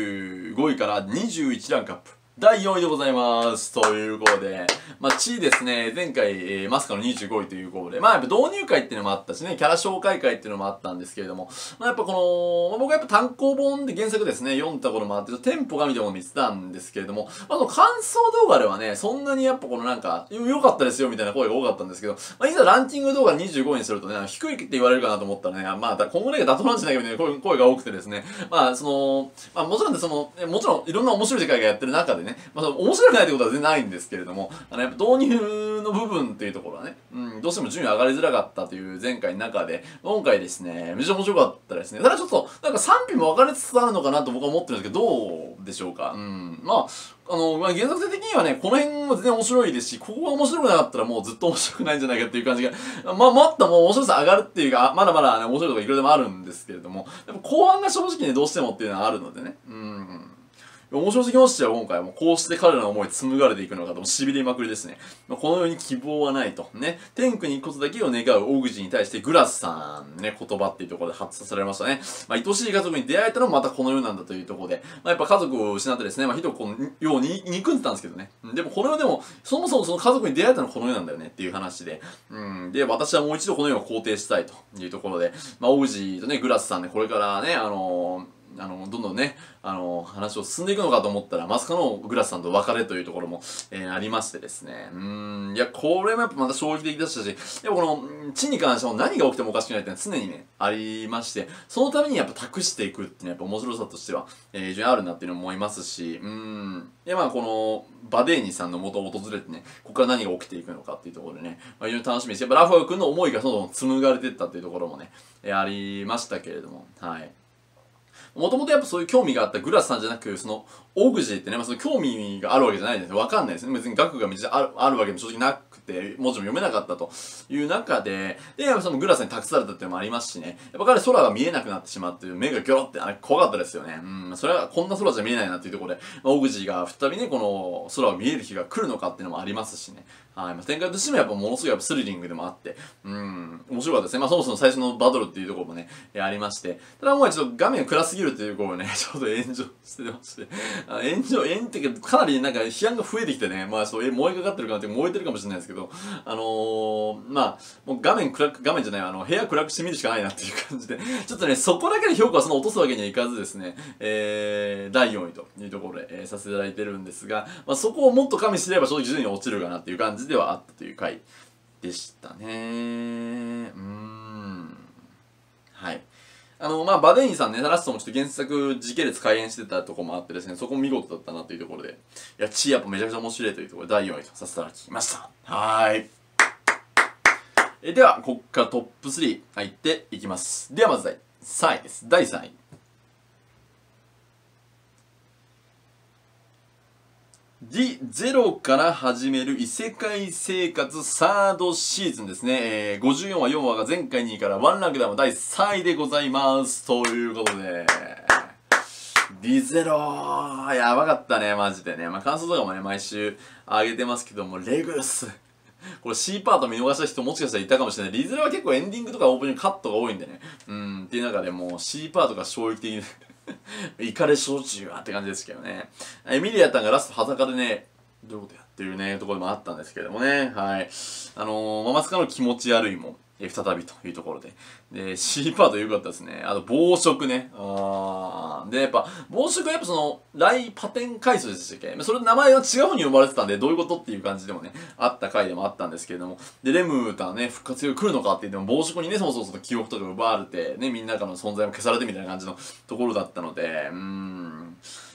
25位から21ランクアップ。第4位でございます。ということで、地ですね、前回、まさかの25位ということで、やっぱ導入会っていうのもあったしね、キャラ紹介会っていうのもあったんですけれども、やっぱこの、僕はやっぱ単行本で原作ですね、読んだ頃もあって、テンポが見ても見てたんですけれども、感想動画ではね、そんなにやっぱこのなんか、良かったですよみたいな声が多かったんですけど、いざランキング動画25位にするとね、低いって言われるかなと思ったらね、今後ね、妥当なんじゃないかみたいな声が多くてですね、もちろんね、もちろんいろんな面白い世界がやってる中でね、面白くないってことは全然ないんですけれども、やっぱ導入の部分っていうところはね、どうしても順位上がりづらかったという前回の中で、今回ですね、めちゃ面白かったですね。ただちょっと、なんか賛否も分かれつつあるのかなと僕は思ってるんですけど、どうでしょうか。原作性的にはね、この辺は全然面白いですし、ここが面白くなかったらもうずっと面白くないんじゃないかっていう感じが、もっともう面白さ上がるっていうか、まだまだね、面白いとこいくらでもあるんですけれども、やっぱ後半が正直ね、どうしてもっていうのはあるのでね、面白すぎましたよ、今回も。こうして彼らの思い紡がれていくのかと、痺れまくりですね。この世に希望はないと。ね。天空に行くことだけを願うオグジに対してグラスさんね、言葉っていうところで発させられましたね。愛しい家族に出会えたのもまたこの世なんだというところで、やっぱ家族を失ってですね、ひどくこの世を憎んでたんですけどね。でもこの世でも、そもそもその家族に出会えたのはこの世なんだよねっていう話で、で、私はもう一度この世を肯定したいというところで、オグジとね、グラスさんね、これからね、どんどんね、話を進んでいくのかと思ったら、まさかのグラスさんと別れというところも、ありましてですね。いや、これもやっぱまた衝撃的でしたし、やっぱこの、地に関しても何が起きてもおかしくないっていうのは常にね、ありまして、そのためにやっぱ託していくっていうのはやっぱ面白さとしては、非常にあるなっていうのも思いますし、いやこの、バデーニさんの元を訪れてね、ここから何が起きていくのかっていうところでね、非常に楽しみです。やっぱラファー君の思いがどんどん紡がれていったっていうところもね、ありましたけれども、はい。もともとやっぱそういう興味があったグラスさんじゃなく、オグジーってね、その興味があるわけじゃないんですよ。わかんないですね。別に額がめっちゃあるわけも正直なくて、文字も読めなかったという中で、やっぱそのグラスに託されたっていうのもありますしね。やっぱ彼空が見えなくなってしまって、目がギョロって怖かったですよね。それはこんな空じゃ見えないなっていうところで、オグジーが再びね、この空を見える日が来るのかっていうのもありますしね。はい。展開としてもやっぱものすごいやっぱスリリングでもあって、面白かったですね。そもそも最初のバトルっていうところもね、ありまして。ただもうちょっと画面が暗すぎるっていうところをね、ちょっと炎上してまして。炎っていうか、かなりなんか批判が増えてきてね、燃えかかってるかなって燃えてるかもしれないですけど、もう画面じゃない、部屋暗くしてみるしかないなっていう感じで、ちょっとね、そこだけで評価を落とすわけにはいかずですね、第4位というところで、させていただいてるんですが、そこをもっと加味すれば正直順位に落ちるかなっていう感じではあったという回でしたね。はい。バデインさんね、ラストもちょっと原作時系列改変してたところもあってですね、そこも見事だったなというところで、いや、やっぱめちゃくちゃ面白いというところで第4位とさせていただきました。では、こっからトップ3入っていきます。ではまず第3位です。第3位。ゼロから始める異世界生活サードシーズンですね。54話、4話が前回2位からワンランクダウン第3位でございます。ということで、ゼロやばかったね、マジでね。感想とかもね、毎週上げてますけども、レグス。これ C パート見逃した人もしかしたらいたかもしれない。ゼロは結構エンディングとかオープニングカットが多いんでね。っていう中でもう C パートが衝撃的でイカレ焼酎はって感じですけどね。エミリアタンがラスト裸でね、どういうことやっていうね、ところもあったんですけどもね。はい。まさかの気持ち悪いも再びというところで。で、C パート良かったですね。あと、暴食ね。で、やっぱ、暴食はやっぱ来パテン回数でしたっけ、それ名前が違う方に呼ばれてたんで、どういうことっていう感じでもね、あった回でもあったんですけれども。で、レムーターね、復活が来るのかって言っても、暴食にね、そもそも記憶とか奪われて、ね、みんなからの存在も消されてみたいな感じのところだったので、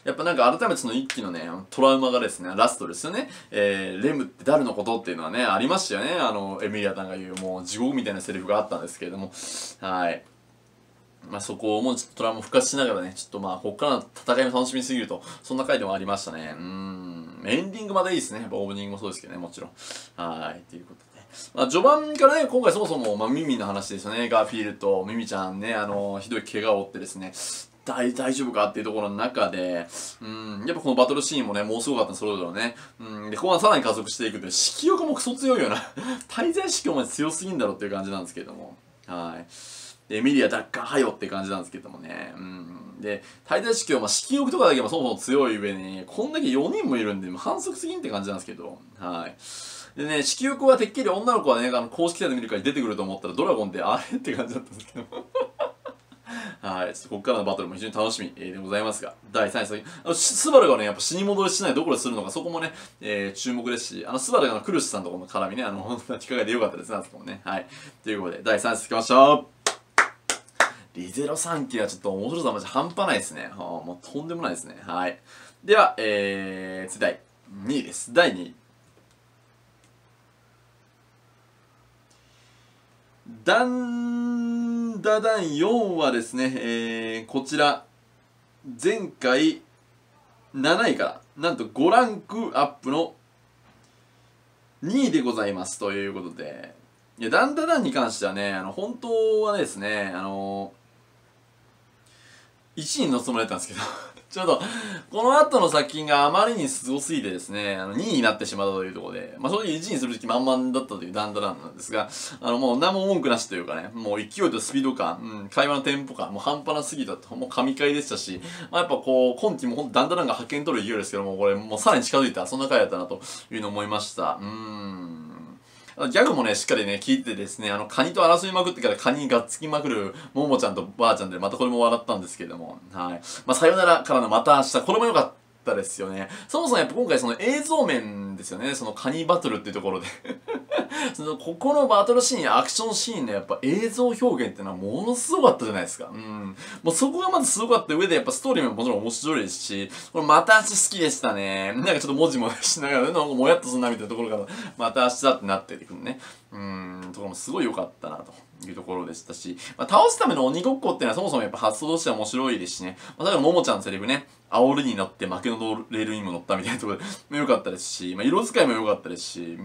やっぱなんか改めてその一期のね、トラウマがですね、ラストですよね。レムって誰のことっていうのはね、ありましたよね。エミリアさんが言う、もう地獄みたいなセリフがあったんですけれども、はい。まあそこをもうちょっとトラウマ復活しながらね、ちょっとまあここからの戦いも楽しみすぎると、そんな回でもありましたね。エンディングまでいいですね。やっぱオープニングもそうですけどね、もちろん。はい、ということで。まあ序盤からね、今回そもそも、まあミミの話ですよね。ガーフィールとミミちゃんね、ひどい怪我を負ってですね、大丈夫かっていうところの中で、やっぱこのバトルシーンもね、もうすごかった、それぞれね。で、後半さらに加速していくと、色欲もクソ強いよな。滞在色欲まで強すぎんだろっていう感じなんですけれども。はい。で、エミリア奪還はよって感じなんですけどもね。で、滞在色欲、色欲とかだけもそもそも強い上に、こんだけ4人もいるんで、反則すぎんって感じなんですけど。はい。でね、色欲はてっきり女の子はね、公式キャラで見るから出てくると思ったら、ドラゴンってあれって感じだったんですけど。はい。ちょっとここからのバトルも非常に楽しみでございますが、第3位スバルがね、やっぱ死に戻りしないどこでするのか、そこもね、注目ですし、スバルがクルシさんとこの絡みね、引っ掛けてよかったですね、あそこもね。はい。ということで、第3位つきましょう。リゼロ3期はちょっと面白さマジ半端ないですね。もうとんでもないですね。はい。では、次第2位です。第2位。ダンダダン4はですね、こちら、前回7位から、なんと5ランクアップの2位でございます。ということで、いや、ダンダダンに関してはね、本当はですね、1位に乗せてもらえたんですけどちょっと、この後の作品があまりにすごすぎてですね、2位になってしまったというところで、まあ正直1位にする気満々だったというダンダダンなんですが、もう何も文句なしというかね、もう勢いとスピード感、会話のテンポ感、もう半端なすぎたと、もう神回でしたし、まあやっぱこう、今期もほんとダンダダンが派遣取る勢いですけども、これもうさらに近づいた、そんな回だったなというのを思いました。ギャグもね、しっかりね、聞いてですね、カニと争いまくってからカニにがっつきまくるももちゃんとばあちゃんで、またこれも笑ったんですけれども、はい。まあ、さよならからのまた明日、これも良かったですよね。そもそもやっぱ今回その映像面ですよね、そのカニバトルっていうところでここのバトルシーン、アクションシーンのやっぱ映像表現っていうのはものすごかったじゃないですか。もうそこがまずすごかった上で、やっぱストーリーももちろん面白いですし、これまた明日好きでしたね。なんかちょっと文字もしながら、なんかもやっとすんなみたいなところから、また明日ってなっていくね。ところもすごい良かったなというところでしたし、まあ、倒すための鬼ごっこっていうのはそもそもやっぱ発想としては面白いですしね。まあ、例えばももちゃんのセリフね、煽りに乗って負けのレールにも乗ったみたいなところで良かったですし、まあ、色使いも良かったですし、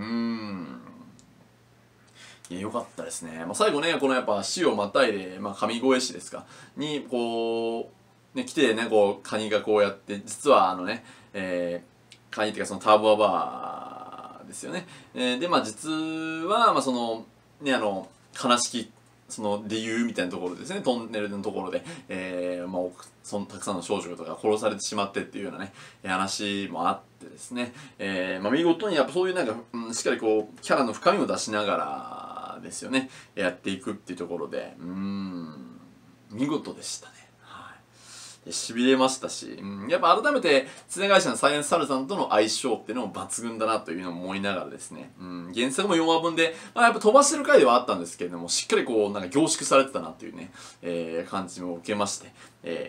いや、良かったですね。まあ、最後ね、このやっぱ死をまたいで、まあ、神越市ですか、に、こう、ね、来てね、こう、カニがこうやって、実はカニっていうかそのターボアバーですよね。で、まあ実は、まあその、ね、悲しき、その理由みたいなところですね、トンネルのところで、まあ、たくさんの少女とか殺されてしまってっていうようなね、話もあってですね、まあ見事にやっぱそういうなんか、しっかりこう、キャラの深みを出しながらですよね、やっていくっていうところで、見事でしたね。痺れましたし、やっぱ改めて、常会社のサイエンスサルさんとの相性っていうのも抜群だなというのを思いながらですね、原作も4話分で、まあ、やっぱ飛ばしてる回ではあったんですけれども、しっかりこう、なんか凝縮されてたなっていうね、感じも受けまして、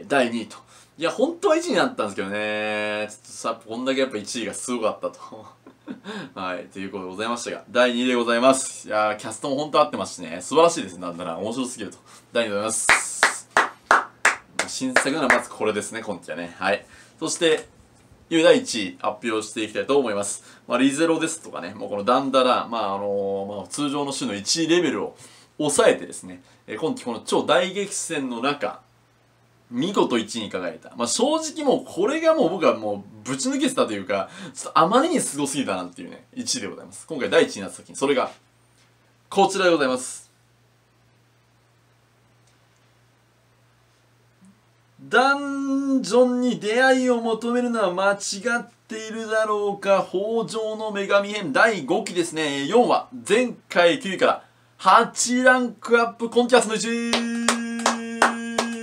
第2位と。いや、本当は1位になったんですけどね、ちょっとさ、こんだけやっぱ1位がすごかったと。はい、ということでございましたが、第2位でございます。いやー、キャストも本当合ってますしね、素晴らしいですね、なんだな、面白すぎると。第2位でございます。新作ならまずこれですね、今期はね。はい。そして、第1位発表していきたいと思います。まあ、リゼロですとかね、もうこのダンダラ、まあ通常の種の1位レベルを抑えてですね、今期この超大激戦の中、見事1位に輝いた。まあ、正直もうこれがもう僕はもうぶち抜けてたというか、ちょっとあまりにすごすぎたなっていうね、1位でございます。今回第1位になった作品、それが、こちらでございます。ダンジョンに出会いを求めるのは間違っているだろうか。豊穣の女神編第5期ですね。4話。前回9位から8ランクアップ。今期初の1位と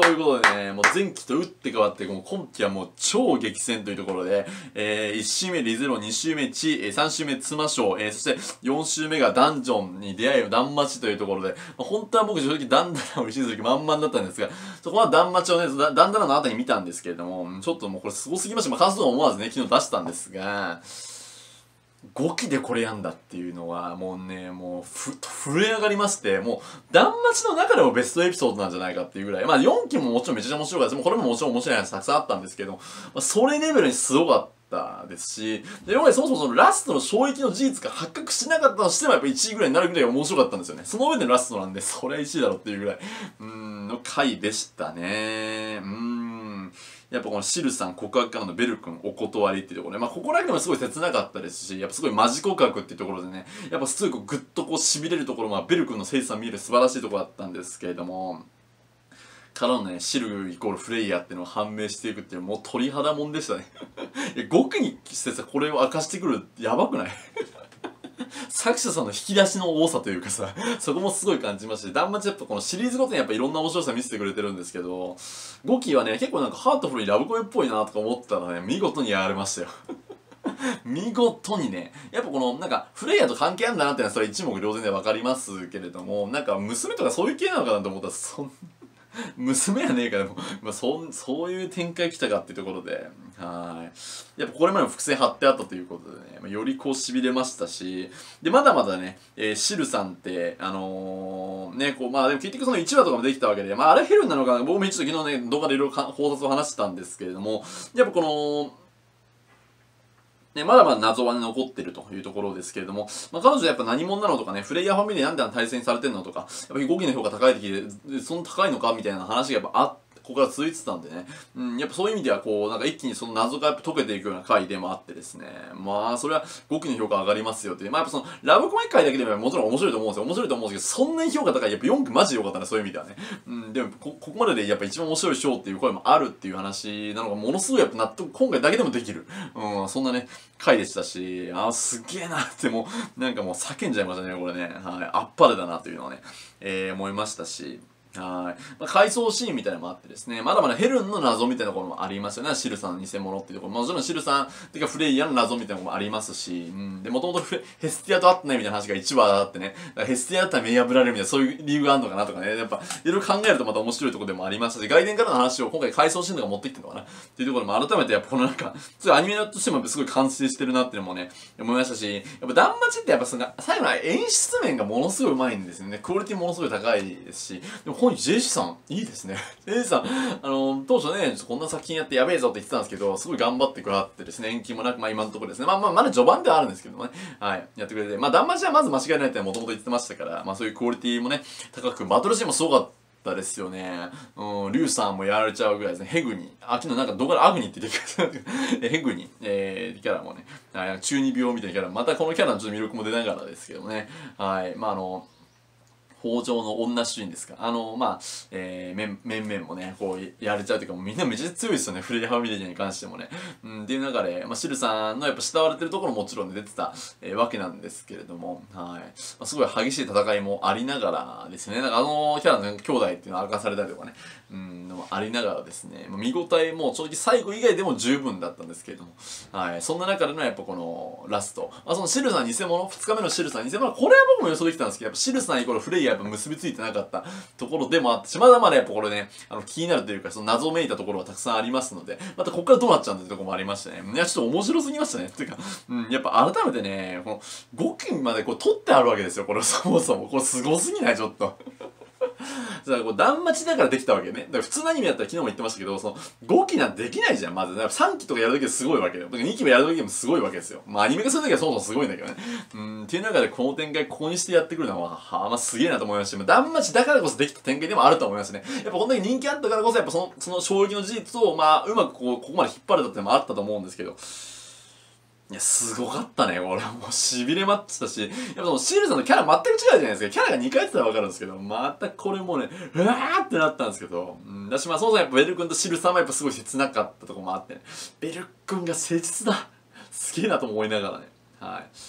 ということでね、もう前期と打って変わって、もう今期はもう超激戦というところで、1周目リゼロ、2周目地、3周目妻賞、そして4周目がダンジョンに出会いをダンマチというところで、本当は僕正直ダンダラを意識する気満々だったんですが、そこはダンマチをね、ダンダラの後に見たんですけれども、ちょっともうこれすごすぎました。まあ、関数は思わずね、昨日出したんですが、5期でこれやんだっていうのは、もうね、もう震え上がりまして、もう、ダンマチの中でもベストエピソードなんじゃないかっていうぐらい、まあ4期ももちろんめちゃくちゃ面白かったです。もうこれももちろん面白い話たくさんあったんですけど、まあ、それレベルにすごかったですし、で、今までそもそもそのラストの衝撃の事実が発覚しなかったとしてもやっぱ1位ぐらいになるぐらい面白かったんですよね。その上でラストなんで、それは1位だろっていうぐらい、の回でしたね。やっぱこのシルさん告白からのベル君お断りっていうところで、まあここだけもすごい切なかったですし、やっぱすごいマジ告白っていうところでね、やっぱすごいこうグッとこう痺れるところ、まあベル君の誠実さ見える素晴らしいところだったんですけれども、からのね、シルイコールフレイヤーっていうのが判明していくっていう、もう鳥肌もんでしたね。5区にしてさ、これを明かしてくる、やばくない作者さんの引き出しの多さというかさ、そこもすごい感じまして、ダンマチやっぱこのシリーズごとにやっぱいろんな面白さ見せてくれてるんですけど、5期はね、結構なんかハートフルにラブコメっぽいなとか思ったらね、見事にやられましたよ。見事にね、やっぱこのなんかフレイヤーと関係あるんだなっていうのはそれ一目瞭然でわかりますけれども、なんか娘とかそういう系なのかなと思ったら、娘やねえかでも、まあ、そういう展開来たかっていうところで、やっぱこれまでも伏線張ってあったということでね、まあ、よりこう痺れましたし、で、まだまだね、シルさんって、ね、こう、まあでも結局その1話とかもできたわけで、まああれヘルンなのかな、僕も一度昨日ね、動画でいろいろ考察を話したんですけれども、やっぱこの、ね、まだまだ謎は、ね、残ってるというところですけれども、まあ、彼女やっぱ何者なのとかね、フレイヤーファミリーなんで対戦されてんのとか、やっぱり5期の評価高い時で、その高いのかみたいな話がやっぱここから続いてたんでね、やっぱそういう意味ではこう、なんか一気にその謎がやっぱ解けていくような回でもあってですね、まあ、それは5期の評価上がりますよって、まあやっぱその、ラブコメ回だけでももちろん面白いと思うんですよ。面白いと思うんですけど、そんなに評価高い、やっぱ4期マジで良かったね、そういう意味ではね。でもここまででやっぱ一番面白いショーっていう声もあるっていう話なのが、ものすごいやっぱ納得、今回だけでもできる。そんなね、回でしたし、すげえなってもう、なんかもう叫んじゃいましたね、これね。はい。あっぱれだなというのはね、思いましたし、まあ、回想シーンみたいなのもあってですね、まだまだヘルンの謎みたいなところもありますよね。シルさんの偽物っていうところ。もちろんシルさんっていうかフレイヤーの謎みたいなのもありますし、で、もともとヘスティアと会ってないみたいな話が1話あってね、ヘスティアだったら目破られるみたいな、そういう理由があるのかなとかね、やっぱ、いろいろ考えるとまた面白いところでもありましたし、外伝からの話を今回回想シーンとか持ってきてるのかなっていうところも改めてやっぱこのなんか、すごいアニメとしてもすごい完成してるなっていうのもね、思いましたし、やっぱダンマチってやっぱその最後の演出面がものすごい上手いんですよね。クオリティものすごい高いですし、でも本日 JC さん、いいですね。JC さん、当初ね、こんな作品やってやべえぞって言ってたんですけど、すごい頑張ってくださってですね、延期もなく、まあ今のところですね。まだ序盤ではあるんですけどもね、はい、やってくれて、まあダンマチはまず間違いないってもともと言ってましたから、まあそういうクオリティもね、高く、バトルシーンもすごかったですよね。リュウさんもやられちゃうぐらいですね。ヘグニ。昨日なんか動画でアグニって言ってくれたヘグニ、キャラもね、中二病みたいなキャラ、またこのキャラのちょっと魅力も出ながらですけどね。はい、まあ北条の女主人ですか。まあ、面々もね、こう、やれちゃうというか、もうみんなめちゃくちゃ強いですよね、フレイヤーファミリーに関してもね。っていう中で、まあ、シルさんのやっぱ慕われてるところももちろん出てた、わけなんですけれども、はい。まあ、すごい激しい戦いもありながらですね、なんかキャラの兄弟っていうのは明かされたりとかね、のもありながらですね、見応えも正直最後以外でも十分だったんですけれども、はい。そんな中でのやっぱこのラスト、まあ、そのシルさん偽物、2日目のシルさん偽物、これは僕も予想できたんですけど、やっぱシルさんイコールフレイヤーやっぱ結びついてなかったところでもあってし、まだまだやっぱこれね、気になるというか、その謎めいたところはたくさんありますので、またここからどうなっちゃうんだってところもありましてね。いや、ちょっと面白すぎましたね。っていうか、やっぱ改めてね、この5期までこう取ってあるわけですよ、これそもそも。これすごすぎないちょっと。だからこう、ダンマチだからできたわけね。だから普通のアニメだったら昨日も言ってましたけど、その5期なんてできないじゃん、まず。だから3期とかやるだけですごいわけよ。だから2期もやるだけでもすごいわけですよ。まあアニメ化するだけはそもそもすごいんだけどね。っていう中でこの展開ここにしてやってくるのは、まあすげえなと思いましたし、ダンマチだからこそできた展開でもあると思いますね。やっぱこんだけ人気あったからこそ、やっぱその衝撃の事実を、まあうまくここまで引っ張れたってのもあったと思うんですけど、いや、すごかったね。俺はもう痺れまったし、やっぱそのシールさんのキャラ全く違うじゃないですか。キャラが2回やってたらわかるんですけど、またこれもね、うわーってなったんですけど、だしまあそもそもやっぱベル君とシルさんもやっぱすごい切なかったところもあって、ね、ベル君が誠実だ。すげえなと思いながらね。はい。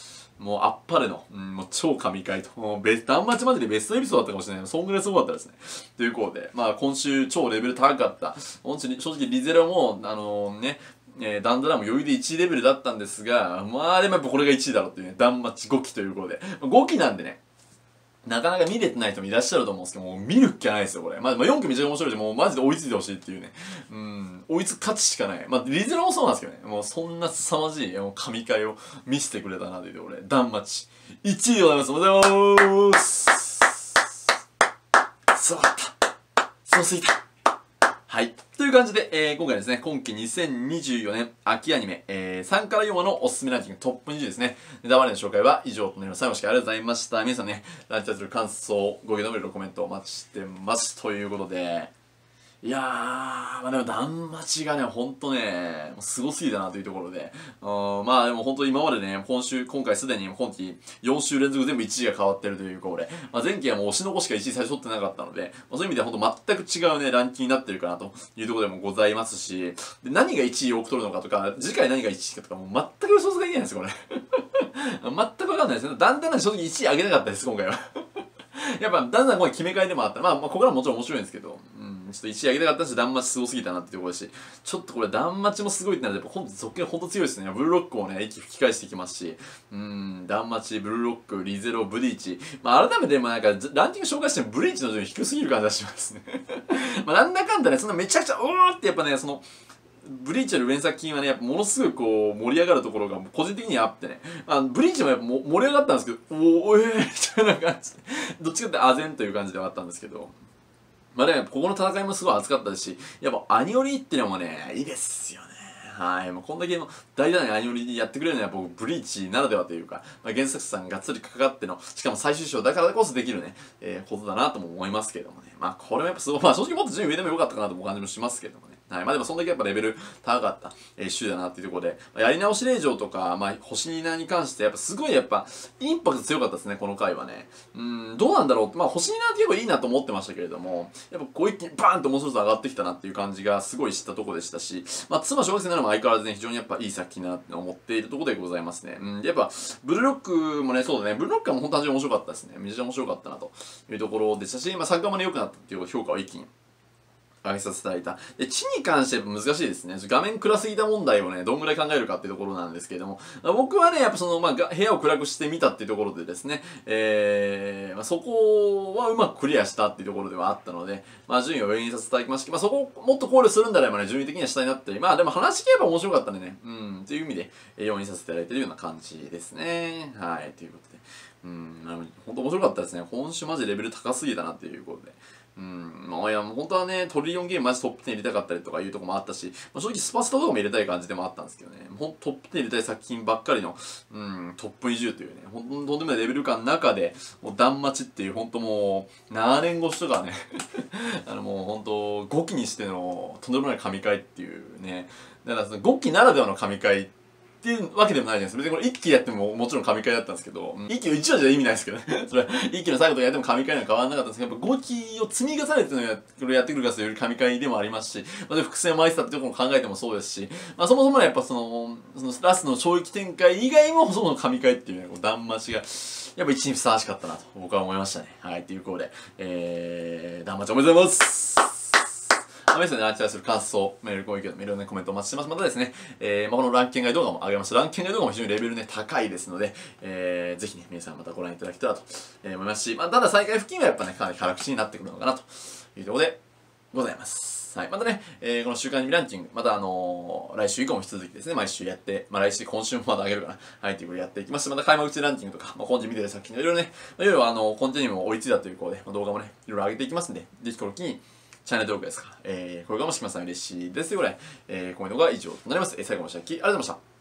もうあっぱれの、もう超神回と、もう断末マジでベストエピソードだったかもしれない。そんぐらいすごかったですね。ということで、まあ今週超レベル高かった。本当に正直リゼロも、ダンドラも余裕で1位レベルだったんですが、まあでもやっぱこれが1位だろうっていうね、断末5期ということで、5期なんでね、なかなか見れてない人もいらっしゃると思うんですけど、もう見るっきゃないですよ、これ。まあ4期めちゃくちゃ面白いし、もうマジで追いついてほしいっていうね。追いつく価値しかない。まあ、リゼロもそうなんですけどね。もうそんな凄まじい、もう神回を見せてくれたなというところで、断末1位でございます。おめでとうございます。すごかった。すごすぎた。はい。という感じで、今回ですね、今期2024年秋アニメ、3から4話のおすすめランキングトップ20ですね。ネタバレの紹介は以上となります。最後までありがとうございました。皆さんね、ランチャーする感想、ご意見のコメントお待ちしてます。ということで、いやー、まあでも断末がね、ほんとね、もうすごすぎたなというところで、まあでもほんと今までね、今回すでに今期4週連続全部1位が変わってるということで、まあ、前期はもう押し残しか1位最初取ってなかったので、まあ、そういう意味ではほんと全く違うね、ランキングになってるかなというところでもございますし、で何が1位を多く取るのかとか、次回何が1位かとか、もう全く予想ができないんですよ、これ。全くわかんないですね。だんだん正直1位上げなかったです、今回は。やっぱ、だんだんこれ決め替えでもあった。まあ、ここからもちろん面白いんですけど、ちょっと1位上げたかったし、断末すごすぎたなっていうところだし、ちょっとこれ断末もすごいってなると、やっぱ続編ほんと強いですね。ブルーロックもね、息吹き返してきますし、断末、ブルーロック、リゼロ、ブリーチ。まあ、改めて、まあなんか、ランキング紹介してもブリーチの順位低すぎる感じがしますね。まあ、なんだかんだね、そんなめちゃくちゃ、ってやっぱね、ブリーチの連作品はね、やっぱものすごいこう、盛り上がるところが個人的にあってね、ブリーチもやっぱ盛り上がったんですけど、みたいな感じで、どっちかってあぜんという感じではあったんですけど、まあでもここの戦いもすごい熱かったですし、やっぱアニオリってのもね、いいですよね。はい。もうこんだけの大胆なアニオリやってくれるのは僕、ブリーチならではというか、まあ、原作者さんがっつりかかっての、しかも最終章だからこそできるね、ことだなとも思いますけれどもね。まあこれもやっぱすごい、まあ正直もっと順位上でもよかったかなとも感じもしますけれどもね。はい。まあでもそんだけやっぱレベル高かった、週だなっていうところで、まあ、やり直し令状とか、まあ星ニナに関してやっぱすごいやっぱインパクト強かったですね、この回はね。どうなんだろう。まあ星ニナって結構いいなと思ってましたけれども、やっぱこう一気にバーンと面白さ上がってきたなっていう感じがすごい知ったところでしたし、まあ妻小学生ならも相変わらずね、非常にやっぱいい作品だなって思っているところでございますね。やっぱ、ブルーロックもね、そうだね、ブルーロックはもう本当に面白かったですね。めちゃくちゃ面白かったなというところでしたし、まあ作画もね、良くなったっていう評価を一気に上げさせていただいた。で、地に関して難しいですね。画面暗すぎた問題をね、どんぐらい考えるかっていうところなんですけれども、僕はね、やっぱまあ、部屋を暗くしてみたっていうところでですね、まあ、そこはうまくクリアしたっていうところではあったので、まあ、順位を上にさせていただきましたけど、まあ、そこをもっと考慮するんであればね、順位的には下になったり、まあ、でも話聞けば面白かったんでね、っていう意味で、4位にさせていただいているような感じですね。はい、ということで。本当面白かったですね。今週マジレベル高すぎたなっていうことで。まあ、いや、本当はね、トリリオンゲームマジトップ10入れたかったりとかいうとこもあったし、まあ、正直スパスタとかも入れたい感じでもあったんですけどね、トップ10入れたい作品ばっかりの、トップ20というね、ほんととんでもないレベル感の中で、もう断末っていうほんともう、7年越しとかね、もうほんと5期にしてのとんでもない神回っていうね、だからその5期ならではの神回っていうわけでもないじゃないですか。別にこれ1期やってももちろん神回だったんですけど、1期の1話じゃ意味ないですけどね。それは1期の最後とかやっても神回には変わらなかったんですけど、やっぱ5期を積み重ねてのやってくるかというより神回でもありますし、まあ、伏線を巻いてたってところも考えてもそうですし、まあそもそもやっぱそのラストの衝撃展開以外もそもそも神回っていうね、断末が、やっぱ一にふさわしかったなと僕は思いましたね。はい、ということで、断末おめでとうございます。皆さんに対する感想、メール、ご意見、メールのコメントお待ちしてます。またですね、このランキング動画も上げました。ランキング動画も非常にレベルね、高いですので、ぜひね、皆さんまたご覧いただけたらと思いますし、まあ、ただ再開付近はやっぱね、かなり辛口になってくるのかなというところでございます。はい。またね、この週刊アニメランキング、また来週以降も引き続きですね、毎週やって、まあ来週、今週もまだ上げるかな。はい、ということでやっていきます。また開幕中ランキングとか、まあ今週見てる作品のいろいろね、いろいろコンテンツにも追いついたということで、まあ、動画もね、いろいろ上げていきますんで、ぜひこの機に、チャンネル登録ですか、これがもしきますので嬉しいですということで、こういうのが以上となります。最後までご視聴ありがとうございました。